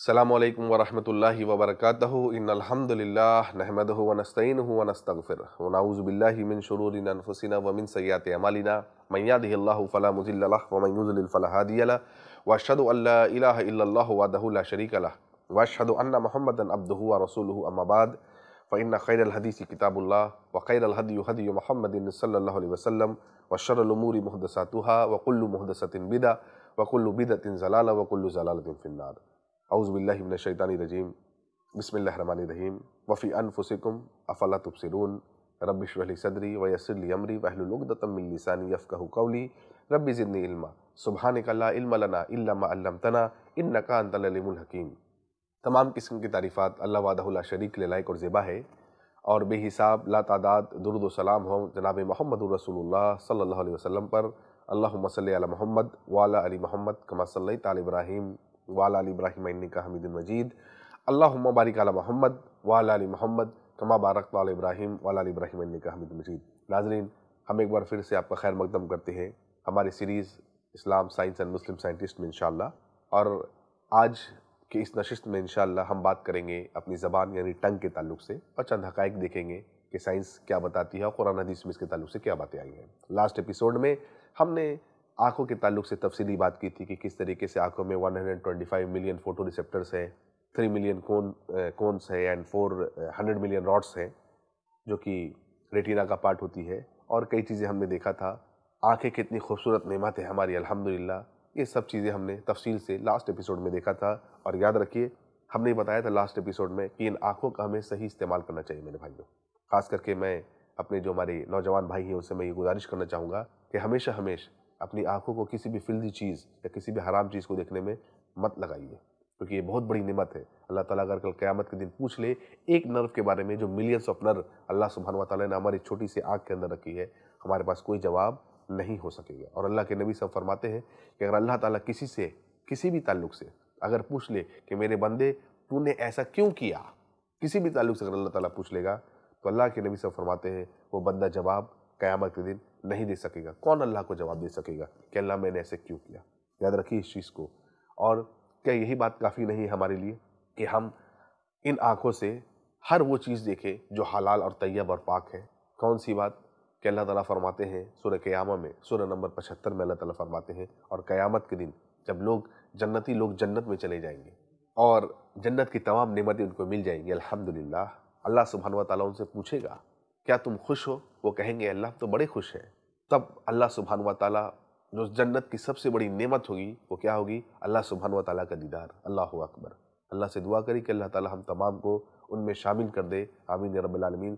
अस्सलामुअलैकुम वरहमतुल्लाहि वबरकातुहू इन्नल हम्दुलिल्लाह नहमदुहु व नस्तईनुहु व नस्तगफिरुहु व नऊज़ु बिल्लाहि मिन शुरूरि अनफुसिना व मिन सय्यिआति अमालिना मन यहदिहिल्लाहु फला मुज़िल्ल लहु व मन युज़लिल फला हादिय लहु व अशहदु अल्ला इलाहा इल्लल्लाहु वहदहु ला शरीका लहु व अशहदु अन्न मुहम्मदन अब्दुहु व रसूलुहु अम्मा बाद फ़इन्न खैरल हदीसी किताबुल्लाह व खैरल हदयु हदयु मुहम्मदिन सल्लल्लाहु अलैहि वसल्लम व शर्रुल उमूरि मुहदसातुहा व कुल्लु मुहदसतिन बिदअह व कुल्लु बिदअतिन ज़लाला व कुल्लु ज़लालतिन फिन्नार। औज़ु बिल्लाहि मिनश शैतानिर रजीम बिस्मिल्लाहिर रहमानिर रहीम वफ़ी अनफुसिकुम अफ़ला तुबसिरून रब्बि इश्रह ली सदरी व यस्सिर ली अमरी वहलुल उक़दतम मिन लिसानी यफ़क़हू क़ौली रब्बि ज़िदनी इल्मा सुब्हानका ला इल्मा लना इल्ला मा अल्लमतना इन्नका अंतल अलीमुल हकीम। तमाम किस्म की तारीफ़ात अल्लाह वहदहु ला शरीक के लायक और ज़िबा है और बेहिसाब लातादाद दुरूद व सलाम हो जनाब मुहम्मदुर रसूलुल्लाह सल्लल्लाहु अलैहि वसल्लम पर। अल्लाहुम्मा सल्लि अला मुहम्मद व अला आलि मुहम्मद कमा सल्लैता अला इब्राहीम व अला आलि इब्राहीम इन्नका हमीदुम मजीद। अल्लाहुम्मा बारिक अला मुहम्मद व अला आलि मुहम्मद कमा बारकता अला इब्राहीम व अला आलि इब्राहीम इन्नका हमीदुम मजीद। नाज़रीन, हम एक बार फिर से आपका खैर मकदम करते हैं हमारी सीरीज़ इस्लाम साइंस एंड मुस्लिम साइंटिस्ट में इंशाअल्लाह। और आज कि इस नशिस्त में इंशाअल्लाह हम बात करेंगे अपनी ज़बान यानी टंग के ताल्लुक से और चंद हक़ाइक़ देखेंगे कि साइंस क्या बताती है और कुरान हदीस में इसके ताल्लुक से क्या बातें आई हैं। लास्ट एपिसोड में हमने आँखों के ताल्लुक से तफसीली बात की थी कि किस तरीके से आँखों में 125 मिलियन फोटो रिसेप्टर्स हैं, 3 मिलियन कोन्स है एंड 400 मिलियन रॉड्स हैं जो कि रेटिना का पार्ट होती है। और कई चीज़ें हमने देखा था। आँखें कितनी खूबसूरत नेमत है हमारी अल्हम्दुलिल्लाह, ये सब चीज़ें हमने तफसील से लास्ट एपिसोड में देखा था। और याद रखिए, हमने बताया था लास्ट एपिसोड में कि इन आँखों का हमें सही इस्तेमाल करना चाहिए। मेरे भाइयों, ख़ास करके मैं अपने जो हमारे नौजवान भाई हैं उनसे मैं ये गुजारिश करना चाहूँगा कि हमेशा अपनी आँखों को किसी भी फिल्दी चीज़ या किसी भी हराम चीज़ को देखने में मत लगाइए, क्योंकि ये बहुत बड़ी नेमत है। अल्लाह ताला अगर कल क़यामत के दिन पूछ ले एक नर्व के बारे में जो मिलियंस ऑफ नर्व अल्लाह सुब्हानहू व तआला ने हमारी छोटी सी आँख के अंदर रखी है, हमारे पास कोई जवाब नहीं हो सकेगा। और अल्लाह के नबी सब फरमाते हैं कि अगर अल्लाह ताला किसी से किसी भी ताल्लुक से अगर पूछ ले कि मेरे बंदे तूने ऐसा क्यों किया, किसी भी ताल्लुक से अगर अल्लाह ताला पूछ लेगा तो अल्लाह के नबी सब फरमाते हैं वो बंदा जवाब क़यामत के दिन नहीं दे सकेगा। कौन अल्लाह को जवाब दे सकेगा कि अल्लाह मैंने ऐसे क्यों किया। याद रखिए इस चीज़ को। और क्या यही बात काफ़ी नहीं है हमारे लिए कि हम इन आँखों से हर वो चीज़ देखें जो हलाल और तैयब और पाक है। कौन सी बात कि अल्लाह ताला फरमाते हैं सूरह क़यामा में, सूरह नंबर 75 में अल्लाह ताला फरमाते हैं और क़यामत के दिन जब जन्नती लोग जन्नत में चले जाएंगे और जन्नत की तमाम नेमतें उनको मिल जाएंगी अल्हम्दुलिल्लाह, अल्लाह सुब्हानहू व तआला उनसे पूछेगा क्या तुम खुश हो? वो कहेंगे अल्लाह तो बड़े खुश हैं। तब अल्लाह सुब्हानहू व तआला जो जन्नत की सबसे बड़ी नेमत होगी वो क्या होगी? अल्लाह सुब्हानहू व तआला का दीदार। अल्लाहु अकबर। अल्लाह से दुआ करी कि अल्लाह ताला हम तमाम को उनमें शामिल कर दे, आमीन या रब्बिल आलमीन।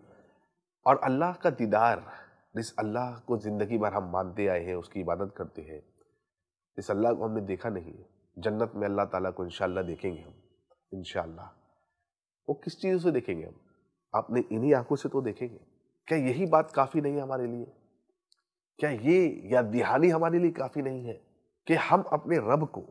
और अल्लाह का दीदार, जिस अल्लाह को ज़िंदगी भर हम मानते आए हैं, उसकी इबादत करते हैं, जिस अल्लाह को हमने देखा नहीं है, जन्नत में अल्लाह ताला को इंशाअल्लाह देखेंगे हम इंशाअल्लाह। वो किस चीज़ से देखेंगे हम? अपने इन्हीं आंखों से तो देखेंगे। क्या यही बात काफ़ी नहीं है हमारे लिए? क्या ये याद दहानी हमारे लिए काफ़ी नहीं है कि हम अपने रब को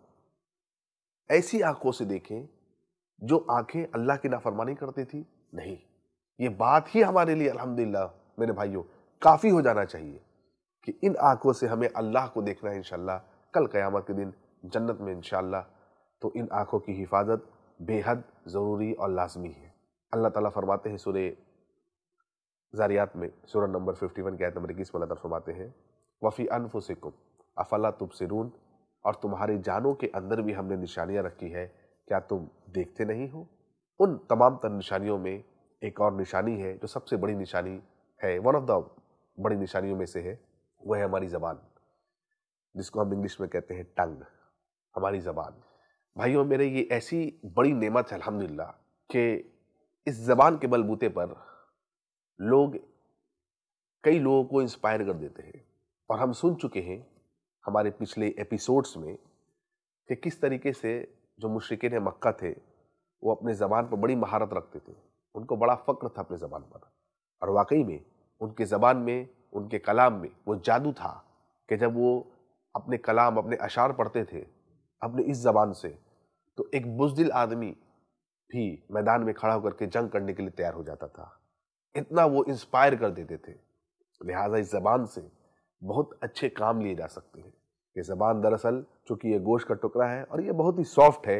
ऐसी आंखों से देखें जो आंखें अल्लाह की नाफरमानी करती थी? नहीं, ये बात ही हमारे लिए अल्हम्दुलिल्लाह मेरे भाइयों काफ़ी हो जाना चाहिए कि इन आंखों से हमें अल्लाह को देखना है इंशाअल्लाह कल क़यामत के दिन जन्नत में इंशाअल्लाह। तो इन आंखों की हिफाजत बेहद ज़रूरी और लाजमी है। अल्लाह ताला फरमाते हैं सूरह ज़ारियात में, सूरह नंबर 51 की आयत नंबर 21 में अल्लाह ताला फरमाते हैं वफ़ी अनफुसिकुम अफ़ला तुबसिरून, और तुम्हारी जानों के अंदर भी हमने निशानियाँ रखी है, क्या तुम देखते नहीं हो? उन तमाम तर निशानियों में एक और निशानी है जो सबसे बड़ी निशानी है, वन ऑफ द बड़ी निशानियों में से है, वह है हमारी ज़बान, जिसको हम इंग्लिश में कहते हैं टंग, हमारी ज़बान। भाइयों मेरे, ये ऐसी बड़ी नेमत है अल्हम्दुलिल्लाह कि इस ज़बान के बलबूते पर लोग कई लोगों को इंस्पायर कर देते हैं। और हम सुन चुके हैं हमारे पिछले एपिसोड्स में कि किस तरीके से जो मुशरिकीन मक्का थे वो अपने ज़बान पर बड़ी महारत रखते थे, उनको बड़ा फ़क्र था अपने ज़बान पर। और वाकई में उनके ज़बान में, उनके कलाम में वो जादू था कि जब वो अपने कलाम, अपने अशार पढ़ते थे अपने इस ज़बान से, तो एक बुज़दिल आदमी भी मैदान में खड़ा होकर के जंग करने के लिए तैयार हो जाता था। इतना वो इंस्पायर कर देते थे। लिहाजा इस ज़बान से बहुत अच्छे काम लिए जा सकते हैं। ये ज़बान दरअसल चूँकि ये गोश्त का टुकड़ा है और ये बहुत ही सॉफ्ट है,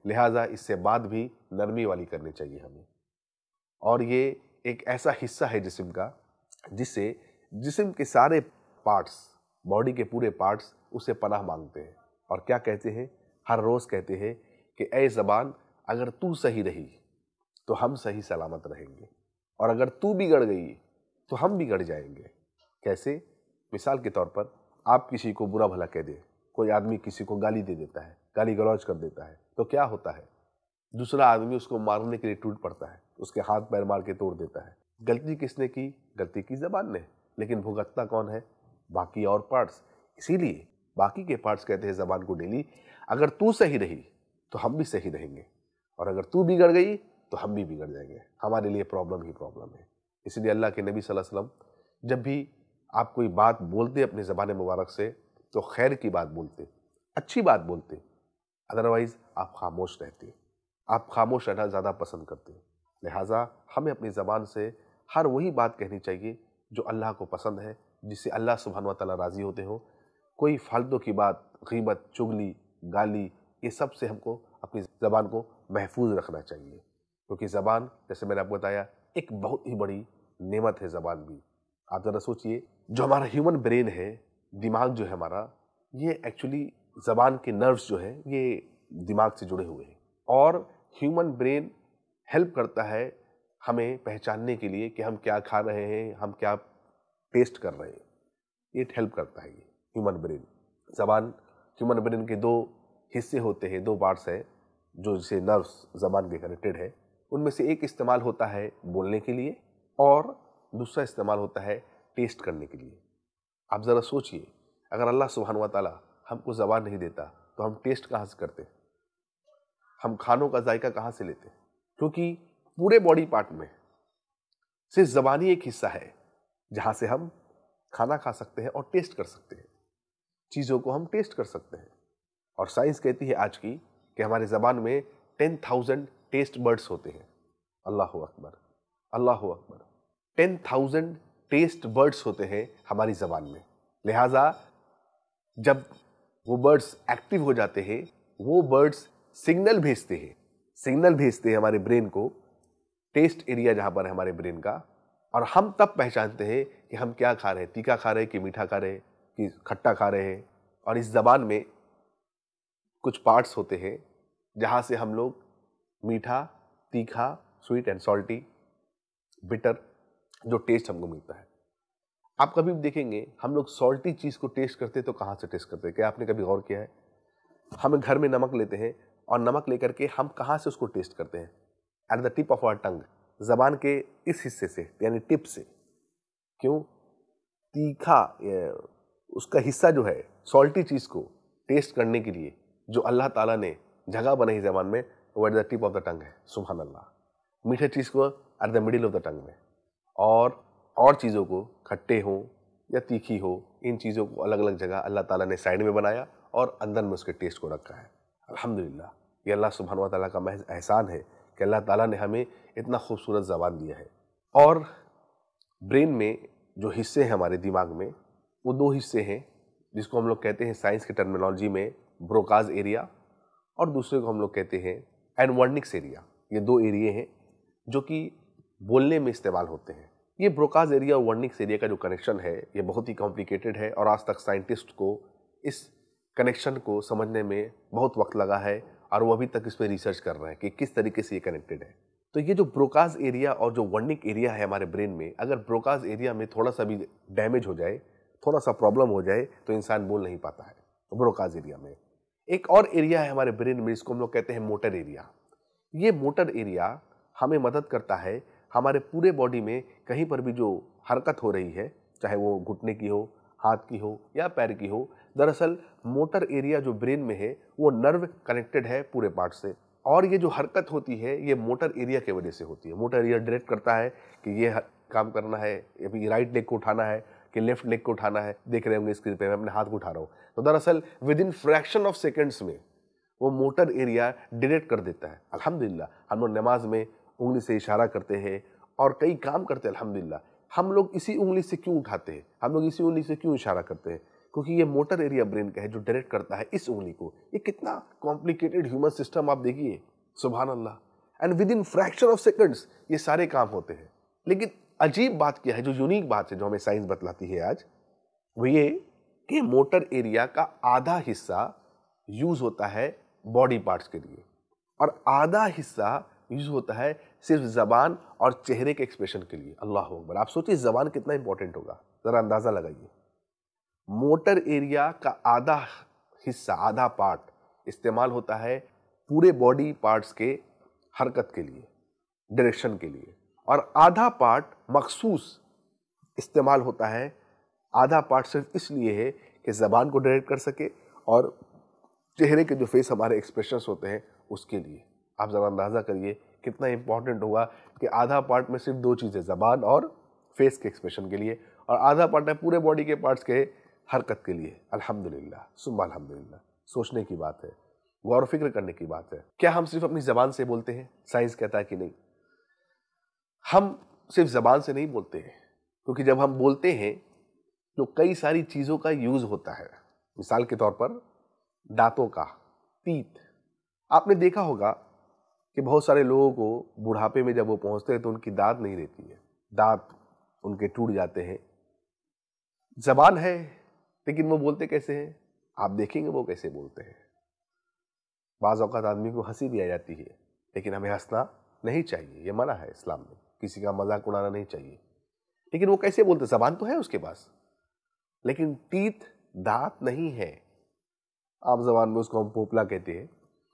लिहाजा इससे बात भी नरमी वाली करनी चाहिए हमें। और ये एक ऐसा हिस्सा है जिस्म का जिससे जिस्म के सारे पार्ट्स, बॉडी के पूरे पार्ट्स उसे पनाह मांगते हैं और क्या कहते हैं, हर रोज़ कहते हैं कि ऐ ज़बान अगर तू सही रही तो हम सही सलामत रहेंगे, और अगर तू बिगड़ गई तो हम बिगड़ जाएंगे। कैसे? मिसाल के तौर पर आप किसी को बुरा भला कह दे, कोई आदमी किसी को गाली दे देता है, गाली गलौज कर देता है, तो क्या होता है, दूसरा आदमी उसको मारने के लिए टूट पड़ता है, उसके हाथ पैर मार के तोड़ देता है। गलती किसने की? गलती की ज़बान ने, लेकिन भुगतना कौन है? बाकी और पार्ट्स। इसीलिए बाकी के पार्ट्स कहते हैं ज़बान को डेली, अगर तू सही रही तो हम भी सही रहेंगे, और अगर तू बिगड़ गई तो हम भी बिगड़ जाएंगे। हमारे लिए प्रॉब्लम ही प्रॉब्लम है। इसलिए अल्लाह के नबी सल्लल्लाहु अलैहि वसल्लम जब भी आप कोई बात बोलते अपने ज़बान मुबारक से तो खैर की बात बोलते, अच्छी बात बोलते, अदरवाइज़ आप खामोश रहते। आप खामोश रहना ज़्यादा पसंद करते हैं। लिहाजा हमें अपनी ज़बान से हर वही बात कहनी चाहिए जो अल्लाह को पसंद है, जिससे अल्लाह सुब्हानहू व तआला राज़ी होते हो। कोई फालतू की बात, ग़ीबत, चुगली, गाली, ये सब से हमको अपनी ज़बान को महफूज रखना चाहिए, क्योंकि ज़बान, जैसे मैंने आपको बताया, एक बहुत ही बड़ी नेमत है ज़बान भी। आप ज़रा सोचिए, जो हमारा ह्यूमन ब्रेन है, दिमाग जो है हमारा, ये एक्चुअली ज़बान के नर्व्स जो है ये दिमाग से जुड़े हुए हैं, और ह्यूमन ब्रेन हेल्प करता है हमें पहचानने के लिए कि हम क्या खा रहे हैं, हम क्या टेस्ट कर रहे हैं। ये हेल्प करता है ये ह्यूमन ब्रेन। ज़बान, ह्यूमन ब्रेन के दो हिस्से होते हैं, दो पार्ट्स हैं जो जिसे नर्व्स ज़बान के कनेक्टेड है। उनमें से एक इस्तेमाल होता है बोलने के लिए और दूसरा इस्तेमाल होता है टेस्ट करने के लिए। आप ज़रा सोचिए, अगर अल्लाह सुब्हानहू व तआला हमको ज़बान नहीं देता तो हम टेस्ट कहाँ से करते, हम खानों का जायका कहाँ से लेते? क्योंकि पूरे बॉडी पार्ट में सिर्फ ज़बान ही एक हिस्सा है जहाँ से हम खाना खा सकते हैं और टेस्ट कर सकते हैं, चीज़ों को हम टेस्ट कर सकते हैं। और साइंस कहती है आज की कि हमारे ज़बान में 10,000 टेस्ट बर्ड्स होते हैं। अल्लाहु अकबर, अल्लाहु अकबर। 10,000 टेस्ट बर्ड्स होते हैं हमारी ज़बान में। लिहाजा जब वो बर्ड्स एक्टिव हो जाते हैं, वो बर्ड्स सिग्नल भेजते हैं हमारे ब्रेन को, टेस्ट एरिया जहाँ पर है हमारे ब्रेन का, और हम तब पहचानते हैं कि हम क्या खा रहे हैं, तीखा खा रहे हैं कि मीठा खा रहे हैं कि खट्टा खा रहे हैं। और इस ज़बान में कुछ पार्ट्स होते हैं जहाँ से हम लोग मीठा, तीखा, स्वीट एंड सॉल्टी, बिटर, जो टेस्ट हमको मिलता है। आप कभी भी देखेंगे हम लोग सॉल्टी चीज़ को टेस्ट करते हैं तो कहाँ से टेस्ट करते हैं? क्या आपने कभी गौर किया है? हम घर में नमक लेते हैं और नमक लेकर के हम कहाँ से उसको टेस्ट करते हैं? At the tip of our tongue, ज़बान के इस हिस्से से, यानी टिप से। क्यों? तीखा उसका हिस्सा जो है, सॉल्टी चीज़ को टेस्ट करने के लिए जो अल्लाह ताला ने जगह बनाई ज़बान में, वो at the tip of the tongue है। सुभान अल्लाह। मीठे चीज़ को at the middle of the tongue में, और चीज़ों को, खट्टे हो या तीखी हो, इन चीज़ों को अलग अलग जगह अल्लाह ताला ने साइड में बनाया और अंदर में उसके टेस्ट को रखा है। अल्हम्दुलिल्लाह, ये अल्लाह सुब्हानहू व तआला का महज एहसान है कि अल्लाह ताला ने हमें इतना खूबसूरत ज़बान दिया है। और ब्रेन में जो हिस्से हैं हमारे दिमाग में, वो दो हिस्से हैं, जिसको हम लोग कहते हैं साइंस की टर्मिनोलॉजी में ब्रोकाज एरिया, और दूसरे को हम लोग कहते हैं एनवर्निक्स एरिया। ये दो एरिए हैं जो कि बोलने में इस्तेमाल होते हैं। ये ब्रोकाज एरिया और वर्निक्स एरिया का जो कनेक्शन है, ये बहुत ही कॉम्प्लिकेटेड है, और आज तक साइंटिस्ट को इस कनेक्शन को समझने में बहुत वक्त लगा है, और वो अभी तक इस पर रिसर्च कर रहे हैं कि किस तरीके से ये कनेक्टेड है। तो ये जो ब्रोकाज एरिया और जो वर्निक एरिया है हमारे ब्रेन में, अगर ब्रोकाज एरिया में थोड़ा सा भी डैमेज हो जाए, थोड़ा सा प्रॉब्लम हो जाए, तो इंसान बोल नहीं पाता है। तो ब्रोकाज एरिया में एक और एरिया है हमारे ब्रेन में, जिसको हम लोग कहते हैं मोटर एरिया। ये मोटर एरिया हमें मदद करता है हमारे पूरे बॉडी में कहीं पर भी जो हरकत हो रही है, चाहे वो घुटने की हो, हाथ की हो या पैर की हो, दरअसल मोटर एरिया जो ब्रेन में है वो नर्व कनेक्टेड है पूरे पार्ट से, और ये जो हरकत होती है ये मोटर एरिया की वजह से होती है। मोटर एरिया डायरेक्ट करता है कि ये काम करना है, अभी राइट लेग को उठाना है कि लेफ्ट लेग को उठाना है। देख रहे होंगे स्क्रीन पे, मैं अपने हाथ को उठा रहा हूँ, तो दरअसल within fraction of seconds में वो मोटर एरिया डायरेक्ट कर देता है। अल्हम्दुलिल्लाह, हम लोग नमाज में उंगली से इशारा करते हैं और कई काम करते हैं। अल्हम्दुलिल्लाह, हम लोग इसी उंगली से क्यों उठाते हैं, हम लोग इसी उंगली से क्यों इशारा करते हैं? क्योंकि ये मोटर एरिया ब्रेन का है जो डायरेक्ट करता है इस उंगली को। ये कितना कॉम्प्लिकेटेड ह्यूमन सिस्टम आप देखिए, सुभान अल्लाह। And within fraction of seconds ये सारे काम होते हैं। लेकिन अजीब बात क्या है, जो यूनिक बात है जो हमें साइंस बतलाती है आज, वो ये कि मोटर एरिया का आधा हिस्सा यूज होता है बॉडी पार्ट्स के लिए और आधा हिस्सा यूज होता है सिर्फ जबान और चेहरे के एक्सप्रेशन के लिए। अल्लाह अकबर। आप सोचिए जबान कितना इंपॉर्टेंट होगा, जरा अंदाजा लगाइए। मोटर एरिया का आधा हिस्सा, आधा पार्ट इस्तेमाल होता है पूरे बॉडी पार्ट्स के हरकत के लिए, डायरेक्शन के लिए, और आधा पार्ट मखसूस इस्तेमाल होता है। आधा पार्ट सिर्फ इसलिए है कि जबान को डायरेक्ट कर सके और चेहरे के जो फेस हमारे एक्सप्रेशंस होते हैं उसके लिए। आप जरा अंदाजा करिए कितना इंपॉर्टेंट होगा कि आधा पार्ट में सिर्फ दो चीज़ें, जबान और फेस के एक्सप्रेशन के लिए, और आधा पार्ट है पूरे बॉडी के पार्ट्स के हरकत के लिए। अल्हम्दुलिल्लाह सुम्मा अल्हम्दुलिल्लाह। सोचने की बात है, गौर फिक्र करने की बात है। क्या हम सिर्फ अपनी जबान से बोलते हैं? साइंस कहता है कि नहीं, हम सिर्फ जबान से नहीं बोलते हैं, क्योंकि जब हम बोलते हैं तो कई सारी चीज़ों का यूज होता है। मिसाल के तौर पर दांतों का, टीथ। आपने देखा होगा कि बहुत सारे लोगों को बुढ़ापे में जब वो पहुंचते हैं तो उनकी दांत नहीं रहती है, दांत उनके टूट जाते हैं। जबान है लेकिन वो बोलते कैसे हैं? आप देखेंगे वो कैसे बोलते हैं। बाज़ औक़ात आदमी को हंसी भी आ जाती है, लेकिन हमें हंसना नहीं चाहिए, ये मना है इस्लाम में, किसी का मजाक उड़ाना नहीं चाहिए। लेकिन वो कैसे बोलते? जबान तो है उसके पास, लेकिन टीथ, दांत नहीं है। आप जबान में उसको हम पोपला कहते हैं,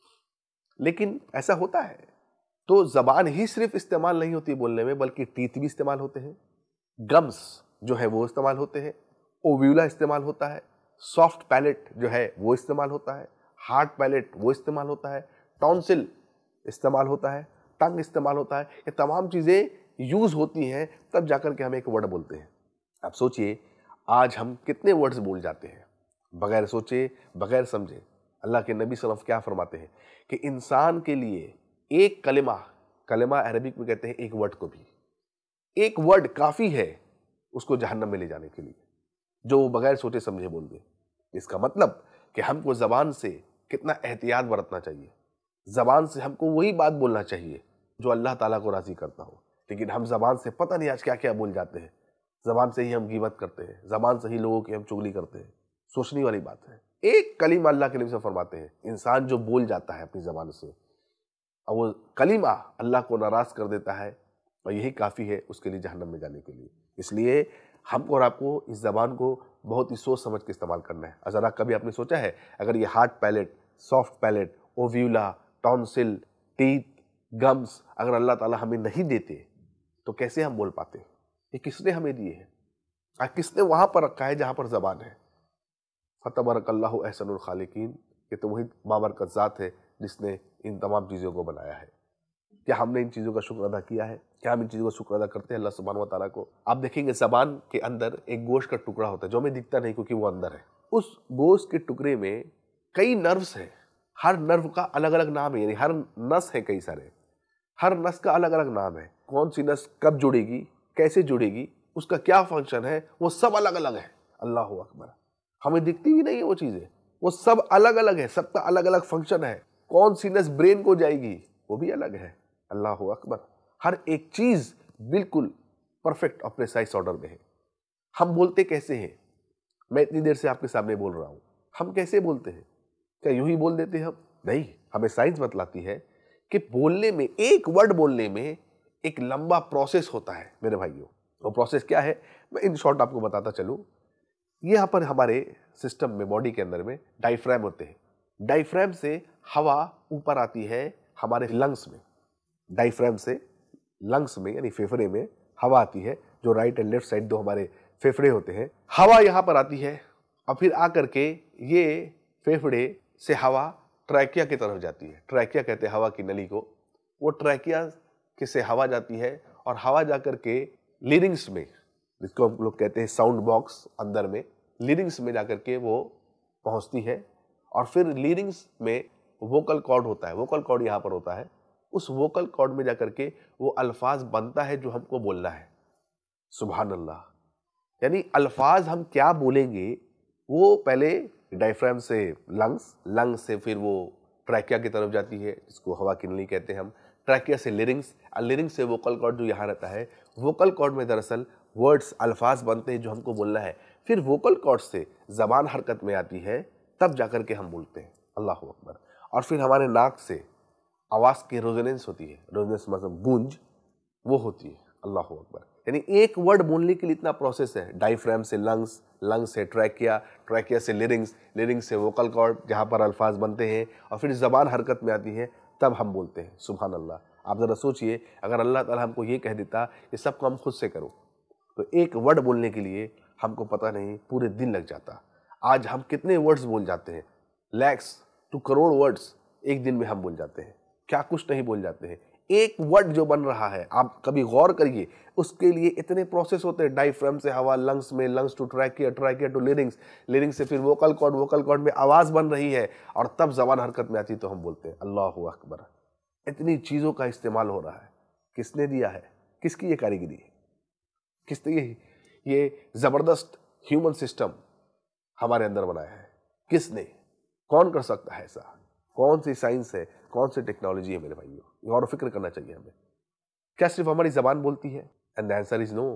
लेकिन ऐसा होता है। तो जबान ही सिर्फ इस्तेमाल नहीं होती बोलने में, बल्कि टीथ भी इस्तेमाल होते हैं, गम्स जो है वो इस्तेमाल होते हैं, ओव्यूला इस्तेमाल होता है, सॉफ्ट पैलेट जो है वो इस्तेमाल होता है, हार्ड पैलेट वो इस्तेमाल होता है, टॉन्सिल इस्तेमाल होता है, टंग इस्तेमाल होता है। ये तमाम चीज़ें यूज होती हैं, तब जाकर के हम एक वर्ड बोलते हैं। आप सोचिए आज हम कितने वर्ड्स बोल जाते हैं बगैर सोचे, बगैर समझे। अल्लाह के नबी सल्लल्लाहु अलैहि वसल्लम क्या फरमाते हैं कि इंसान के लिए एक कलिमा, कलिमा अरबिक में कहते हैं एक वर्ड को भी, एक वर्ड काफ़ी है उसको जहन्नम में ले जाने के लिए, जो वो बगैर सोचे समझे बोल दे। इसका मतलब कि हमको ज़बान से कितना एहतियात बरतना चाहिए। ज़बान से हमको वही बात बोलना चाहिए जो अल्लाह ताला को राज़ी करता हो। लेकिन हम ज़बान से पता नहीं आज क्या क्या बोल जाते हैं। ज़बान से ही हम गीबत करते हैं, ज़बान से ही लोगों की हम चुगली करते हैं। सोचने वाली बात है। एक कलीमा अल्लाह के नबी से फरमाते हैं, इंसान जो बोल जाता है अपनी ज़बान से, और वो कलीमा अल्लाह को नाराज़ कर देता है, और यही काफ़ी है उसके लिए जहन्नम में जाने के लिए। इसलिए हमको और आपको इस ज़बान को बहुत ही सोच समझ के इस्तेमाल करना है। ज़रा कभी आपने सोचा है अगर ये hard palate, soft palate, uvula, tonsil, teeth, gums अगर अल्लाह ताला हमें नहीं देते तो कैसे हम बोल पाते? ये किसने हमें दिए हैं? किसने वहाँ पर रखा है जहाँ पर ज़बान है? फतबरकल्लाहु अहसनुल खालिकीन। ये तो वही बाबरकत ज़ात है जिसने इन तमाम चीज़ों को बनाया है। क्या हमने इन चीज़ों का शुक्र अदा किया है? क्या हम इन चीज़ों का शुक्र अदा करते हैं अल्लाह सुब्हानहू व तआला को? आप देखेंगे ज़बान के अंदर एक गोश्त का टुकड़ा होता है जो हमें दिखता नहीं क्योंकि वो अंदर है। उस गोश्त के टुकड़े में कई नर्व्स हैं, हर नर्व का अलग अलग नाम है, यानी हर नस है कई सारे, हर नस का अलग अलग नाम है। कौन सी नस कब जुड़ेगी, कैसे जुड़ेगी, उसका क्या फंक्शन है, वो सब अलग अलग है। अल्लाह अकबर। हमें दिखती भी नहीं है वो चीज़ें, वो सब अलग अलग है, सबका अलग अलग फंक्शन है। कौन सी नस ब्रेन को जाएगी वो भी अलग है। अल्लाह अकबर। हर एक चीज़ बिल्कुल परफेक्ट और प्रिसाइज ऑर्डर में है। हम बोलते कैसे हैं? मैं इतनी देर से आपके सामने बोल रहा हूँ, हम कैसे बोलते हैं? क्या यूं ही बोल देते हैं हम? नहीं, हमें साइंस बतलाती है कि बोलने में, एक वर्ड बोलने में एक लंबा प्रोसेस होता है मेरे भाइयों। वो प्रोसेस क्या है मैं इन शॉर्ट आपको बताता चलूँ। यहाँ पर हमारे सिस्टम में, बॉडी के अंदर में डायफ्राम होते हैं। डायफ्राम से हवा ऊपर आती है हमारे लंग्स में। डायफ्राम से लंग्स में यानी फेफड़े में हवा आती है, जो राइट एंड लेफ्ट साइड दो हमारे फेफड़े होते हैं। हवा यहाँ पर आती है और फिर आकर के ये फेफड़े से हवा ट्रैकिया की तरफ जाती है। ट्रैकिया कहते हैं हवा की नली को। वो ट्रैकिया के से हवा जाती है और हवा जाकर के लिरिंग्स में, जिसको हम लोग कहते हैं साउंड बॉक्स, अंदर में लिरिंग्स में जाकर के वो पहुंचती है। और फिर लिरिंग्स में वोकल कॉर्ड होता है, वोकल कॉर्ड यहाँ पर होता है। उस वोकल कॉर्ड में जाकर के वो अल्फाज बनता है जो हमको बोलना है। सुभान अल्लाह। यानी अल्फाज हम क्या बोलेंगे वो पहले डायफ्राम से लंग्स, लंग्स से फिर वो ट्रैकिया की तरफ जाती है, जिसको हवा की नली कहते हैं हम, ट्रैकिया से लिरिंग्स, लिरिंग्स से वोकल कॉर्ड जो यहाँ रहता है, वोकल कॉर्ड में दरअसल वर्ड्स, अल्फाज बनते हैं जो हमको बोलना है, फिर वोकल कॉर्ड से ज़बान हरकत में आती है, तब जाकर के हम बोलते हैं अल्लाह अकबर। और फिर हमारे नाक से आवाज़ की रेजोनेंस होती है, रेजोनेंस मतलब गूंज, वो होती है अल्लाह अकबर। यानी एक वर्ड बोलने के लिए इतना प्रोसेस है, डायफ्राम से लंग्स, लंग्स से ट्रैकिया, ट्रैकिया से लिरिंग्स, लिरिंग्स से वोकल कॉर्ड जहाँ पर अल्फाज बनते हैं, और फिर ज़बान हरकत में आती है, तब हम बोलते हैं सुभान अल्लाह। आप ज़रा सोचिए, अगर अल्लाह ताला हमको ये कह देता कि सब काम खुद से करो, तो एक वर्ड बोलने के लिए हमको पता नहीं पूरे दिन लग जाता। आज हम कितने वर्ड्स बोल जाते हैं, लैक्स टू करोड़ वर्ड्स एक दिन में हम बोल जाते हैं, क्या कुछ नहीं बोल जाते हैं। एक वर्ड जो बन रहा है, आप कभी गौर करिए, उसके लिए इतने प्रोसेस होते हैं, डायफ्राम से हवा लंग्स में, lungs to trachea, trachea to larynx, larynx से फिर वोकल कॉर्ड, वोकल कॉर्ड में आवाज़ बन रही है, और तब ज़बान हरकत में आती तो हम बोलते हैं अल्लाहु अकबर। इतनी चीज़ों का इस्तेमाल हो रहा है, किसने दिया है, किसकी ये कारीगरी है, किसने ये ज़बरदस्त ह्यूमन सिस्टम हमारे अंदर बनाया है, किसने, कौन कर सकता है ऐसा, कौन सी साइंस है, कौन सी टेक्नोलॉजी है मेरे भाइयों, ये और फिक्र करना चाहिए हमें। क्या सिर्फ हमारी ज़बान बोलती है? And the answer is no,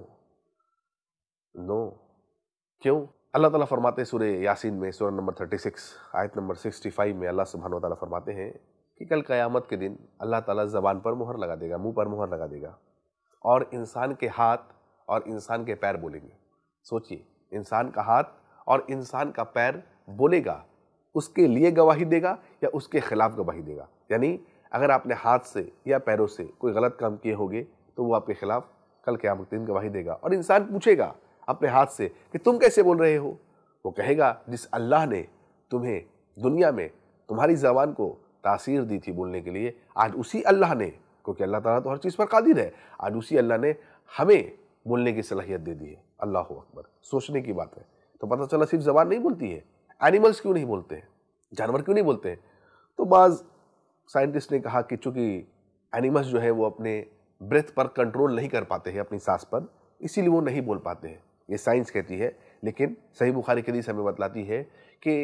no. क्यों? अल्लाह ताला फरमाते हैं सूरह यासीन में, सूरह नंबर 36 आयत नंबर 65 में, अल्लाह सुब्हानहू व तआला फरमाते हैं कि कल क़यामत के दिन अल्लाह ताला ज़बान पर मुहर लगा देगा, मुंह पर मुहर लगा देगा, और इंसान के हाथ और इंसान के पैर बोलेंगे। सोचिए, इंसान का हाथ और इंसान का पैर बोलेगा, उसके लिए गवाही देगा या उसके खिलाफ गवाही देगा। यानी अगर आपने हाथ से या पैरों से कोई गलत काम किए होंगे तो वो आपके खिलाफ कल क़यामत के दिन गवाही देगा, और इंसान पूछेगा अपने हाथ से कि तुम कैसे बोल रहे हो? वो कहेगा जिस अल्लाह ने तुम्हें दुनिया में तुम्हारी ज़बान को तासीर दी थी बोलने के लिए, आज उसी अल्लाह ने, क्योंकि अल्लाह ताला तो हर चीज़ पर कादिर है, आज उसी अल्लाह ने हमें बोलने की सलाहियत दे दी है। अल्लाह अकबर। सोचने की बात है। तो पता चला सिर्फ ज़बान नहीं बोलती है। एनिमल्स क्यों नहीं बोलते हैं, जानवर क्यों नहीं बोलते हैं? तो बाज़ साइंटिस्ट ने कहा कि चूंकि एनिमल्स जो है वो अपने ब्रेथ पर कंट्रोल नहीं कर पाते हैं, अपनी सांस पर, इसीलिए वो नहीं बोल पाते हैं, ये साइंस कहती है। लेकिन सही बुखारी की हदीस हमें बतलाती है कि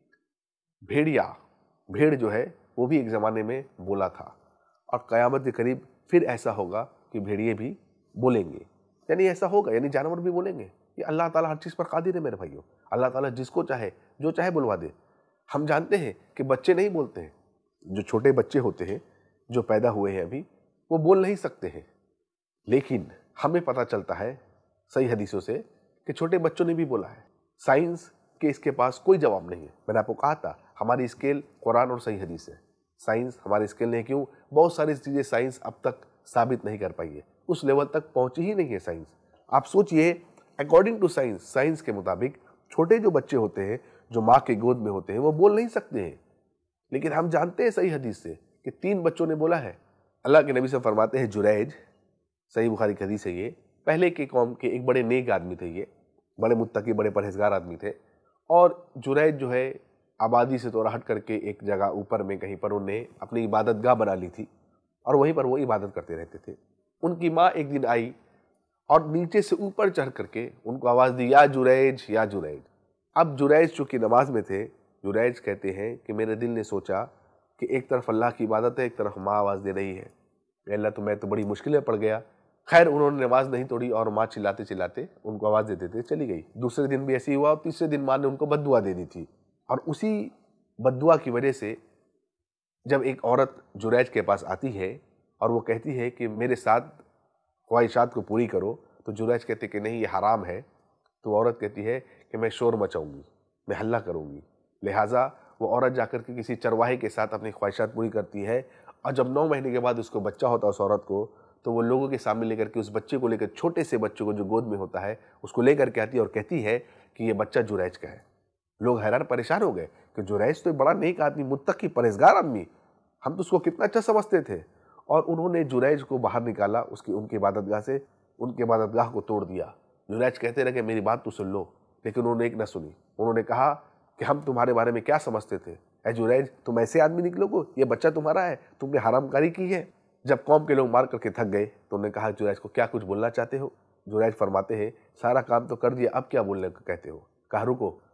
भेड़ जो है वो भी एक ज़माने में बोला था, और क़यामत के करीब फिर ऐसा होगा कि भेड़िए भी बोलेंगे। यानी ऐसा होगा, यानी जानवर भी बोलेंगे। ये अल्लाह ताला हर चीज़ पर कादिर है मेरे भाइयों। अल्लाह ताला जिसको चाहे जो चाहे बुलवा दे। हम जानते हैं कि बच्चे नहीं बोलते हैं, जो छोटे बच्चे होते हैं जो पैदा हुए हैं अभी, वो बोल नहीं सकते हैं, लेकिन हमें पता चलता है सही हदीसों से कि छोटे बच्चों ने भी बोला है। साइंस के इसके पास कोई जवाब नहीं है। मैंने आपको कहा था हमारी स्केल कुरान और सही हदीस है, साइंस हमारी स्केल नहीं। क्यों? बहुत सारी चीज़ें साइंस अब तक साबित नहीं कर पाई है, उस लेवल तक पहुंची ही नहीं है साइंस। आप सोचिए, अकॉर्डिंग टू साइंस, साइंस के मुताबिक छोटे जो बच्चे होते हैं जो माँ के गोद में होते हैं वो बोल नहीं सकते हैं, लेकिन हम जानते हैं सही हदीस से कि 3 बच्चों ने बोला है। अल्लाह के नबी से फरमाते हैं, जुरैज, सही बुखारी की हदीस है ये, पहले के कौम के एक बड़े नेक आदमी थे, ये बड़े मुत्तकी, बड़े परहेजगार आदमी थे, और जुरैज जो है आबादी से थोड़ा हट करके एक जगह ऊपर में कहीं पर उन्हें अपनी इबादत गाह बना ली थी, और वहीं पर वो इबादत करते रहते थे। उनकी माँ एक दिन आई और नीचे से ऊपर चढ़ करके उनको आवाज़ दी, या जुरैज, या जुरैज। अब जुरैज चूँकि नमाज में थे, जुरैज कहते हैं कि मेरे दिल ने सोचा कि एक तरफ अल्लाह की इबादत है, एक तरफ माँ आवाज़ दे रही है, अल्लाह तो मैं तो बड़ी मुश्किल में पड़ गया। खैर उन्होंने नमाज नहीं तोड़ी और माँ चिल्लाते चिल्लाते उनको आवाज़ देते थे चली गई। दूसरे दिन भी ऐसे ही हुआ, और तीसरे दिन माँ ने उनको बद्दुआ दे दी थी, और उसी बद्दुआ की वजह से जब एक औरत जुरैज के पास आती है और वो कहती है कि मेरे साथ ख्वाहिशात को पूरी करो, तो जुरैज कहते कि नहीं, ये हराम है। तो औरत कहती है कि मैं शोर मचाऊंगी, मैं हल्ला करूंगी। लिहाजा वो औरत जाकर के किसी चरवाहे के साथ अपनी ख्वाहिशात पूरी करती है, और जब 9 महीने के बाद उसको बच्चा होता है उस औरत को, तो वो लोगों के सामने लेकर के उस बच्चे को लेकर, छोटे से बच्चे को जो गोद में होता है उसको लेकर के आती है और कहती है कि ये बच्चा जुरैज का है। लोग हैरान परेशान हो गए कि जुरैज तो बड़ा नेक आदमी, मुत्तकी, परहेजगार आदमी, हम तो उसको कितना अच्छा समझते थे। और उन्होंने जुरैज को बाहर निकाला उनकी इबादतगाह से, उनके इबादतगाह को तोड़ दिया। जुरैज कहते रहे कि मेरी बात तो सुन लो, लेकिन उन्होंने एक न सुनी। उन्होंने कहा कि हम तुम्हारे बारे में क्या समझते थे, ऐ जुरैज, तुम ऐसे आदमी निकलोगे, ये बच्चा तुम्हारा है, तुमने हरामकारी की है। जब कौम के लोग मार करके थक गए तो उन्होंने कहा, जुरैज को क्या कुछ बोलना चाहते हो? जुरैज फरमाते हैं, सारा काम तो कर दिया, अब क्या बोलने को कहते हो? कहा रुको,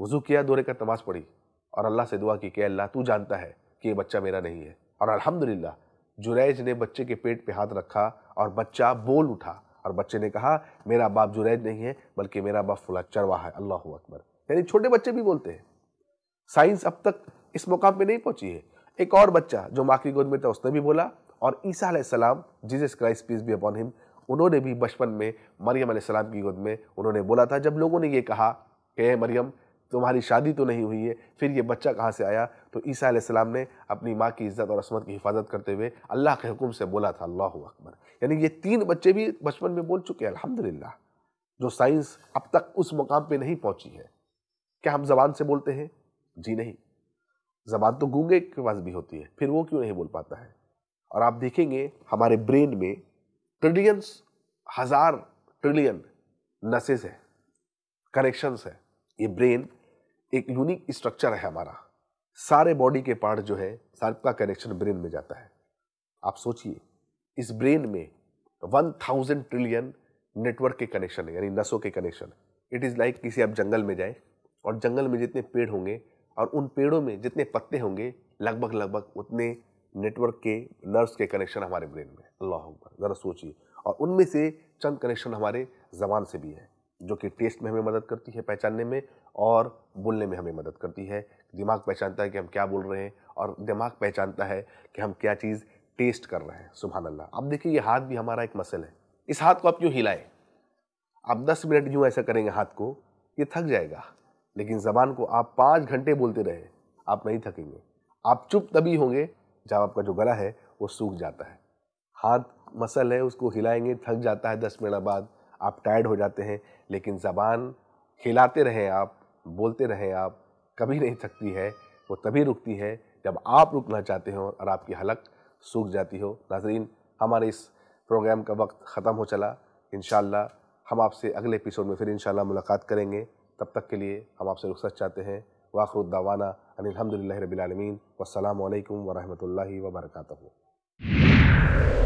वज़ू किया, 2 रकात नमाज पढ़ी और अल्लाह से दुआ की कि अल्लाह तू जानता है कि ये बच्चा मेरा नहीं है। और अल्हम्दुलिल्लाह जुरैज ने बच्चे के पेट पे हाथ रखा और बच्चा बोल उठा और बच्चे ने कहा मेरा बाप जुरैज नहीं है बल्कि मेरा बाप फुला चरवाहा है। अल्लाहु अकबर। यानी छोटे बच्चे भी बोलते हैं। साइंस अब तक इस मुकाम पे नहीं पहुंची है। एक और बच्चा जो माँ की गोद में था उसने भी बोला, और ईसा अलैहिस्सलाम, Jesus Christ peace be upon him, उन्होंने भी बचपन में मरियम अलैहिस्सलाम की गोद में उन्होंने बोला था। जब लोगों ने ये कहा कि मरियम तुम्हारी शादी तो नहीं हुई है, फिर ये बच्चा कहाँ से आया, तो ईसा अलैहिस्सलाम ने अपनी माँ की इज्जत और असमत की हिफाजत करते हुए अल्लाह के हुक्म से बोला था। अल्लाहु अकबर। यानी ये 3 बच्चे भी बचपन में बोल चुके हैं अल्हम्दुलिल्लाह। जो साइंस अब तक उस मुकाम पे नहीं पहुंची है। क्या हम जबान से बोलते हैं? जी नहीं, जबान तो गूंगे के पास भी होती है, फिर वो क्यों नहीं बोल पाता है? और आप देखेंगे हमारे ब्रेन में ट्रिलियंस, 1000 ट्रिलियन नसेस है, कनेक्शंस है। ये ब्रेन एक यूनिक स्ट्रक्चर है हमारा। सारे बॉडी के पार्ट जो है सबका कनेक्शन ब्रेन में जाता है। आप सोचिए इस ब्रेन में 1000 ट्रिलियन नेटवर्क के कनेक्शन है, यानी नसों के कनेक्शन। इट इज़ लाइक किसी आप जंगल में जाए और जंगल में जितने पेड़ होंगे और उन पेड़ों में जितने पत्ते होंगे लगभग उतने नेटवर्क के नर्व्स के कनेक्शन हमारे ब्रेन में। अल्लाह अकबर। ज़रा सोचिए। और उनमें से चंद कनेक्शन हमारे ज़बान से भी है, जो कि टेस्ट में हमें मदद करती है, पहचानने में, और बोलने में हमें मदद करती है। दिमाग पहचानता है कि हम क्या बोल रहे हैं और दिमाग पहचानता है कि हम क्या चीज़ टेस्ट कर रहे हैं। सुभान अल्लाह। अब देखिए ये हाथ भी हमारा एक मसल है। इस हाथ को आप यूँ हिलाएं, आप 10 मिनट यूँ ऐसा करेंगे हाथ को, ये थक जाएगा। लेकिन ज़बान को आप 5 घंटे बोलते रहे, आप नहीं थकेंगे। आप चुप तभी होंगे जब आपका जो गला है वो सूख जाता है। हाथ मसल है, उसको हिलाएंगे, थक जाता है 10 मिनट बाद, आप टायर्ड हो जाते हैं। लेकिन ज़बान हिलाते रहें आप, बोलते रहें आप, कभी नहीं थकती है। वो तभी रुकती है जब आप रुकना चाहते हो और आपकी हलक सूख जाती हो। नाज़रीन, हमारे इस प्रोग्राम का वक्त ख़त्म हो चला। इंशाअल्लाह हम आपसे अगले एपिसोड में फिर इंशाअल्लाह मुलाकात करेंगे। तब तक के लिए हम आपसे रुखसत चाहते हैं। वाखिरु दावाना अनिल हम्दुलिल्लाहि रब्बिल आलमीन। वस्सलामु अलैकुम व रहमतुल्लाहि व बरकातहू।